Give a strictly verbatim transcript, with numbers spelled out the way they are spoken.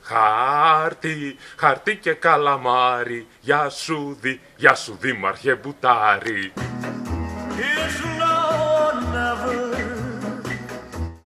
Χάρτη, χαρτί και καλαμάρι, γεια σου δι, γεια σου δήμαρχε Μπουτάρη.